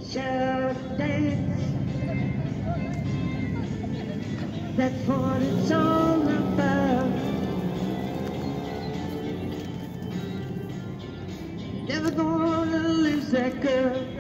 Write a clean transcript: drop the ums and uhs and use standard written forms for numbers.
teach her to dance. That's what it's all about. Never gonna lose that girl.